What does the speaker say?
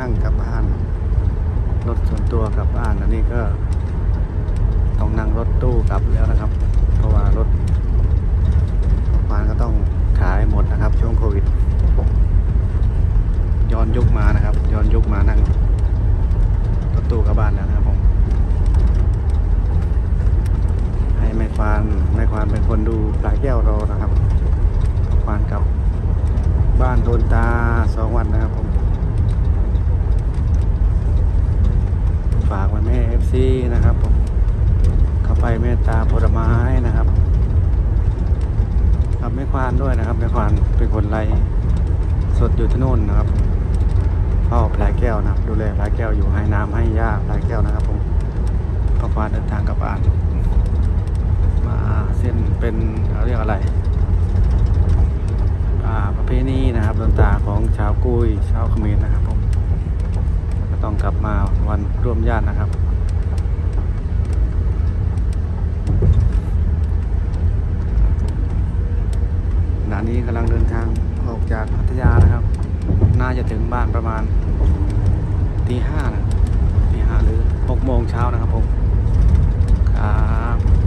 นั่งกลับบ้านรถส่วนตัวกลับบ้านอันนี้ก็ต้องนั่งรถตู้กลับแล้วนะครับเพราะว่ารถบ้านก็ต้องขายหมดนะครับช่วงโควิดย้อนยุคมานะครับย้อนยุคมานั่งรถตู้กลับบ้านแล้วนะครับผมให้แม่ควานเป็นคนดูปลายแก้วเรานะครับควานกับบ้านโดนตา2 วันนะครับผมฝากไว้แม่ FC นะครับผมเข้าไปเมตตาผลไม้นะครับกับแม่ควานด้วยนะครับแม่ควานเป็นคนไล่สดอยู่ที่นู่นนะครับเฝ้าปลายแก้วนะครับดูแลปลายแก้วอยู่ให้น้ำให้หญ้าปลายแก้วนะครับผมแม่ควานเดินทางกลับบ้านมาเส้นเป็นเรียกอะไรประเพณีนะครับดนตาของชาวกุยชาวเขมรนะครับผมก็ต้องกลับมาวันร่วมญาตินะครับขณะนี้กำลังเดินทางออกจากพัทยานะครับน่าจะถึงบ้านประมาณตี 5นะตี 5หรือ6 โมงเช้านะครับผมครับ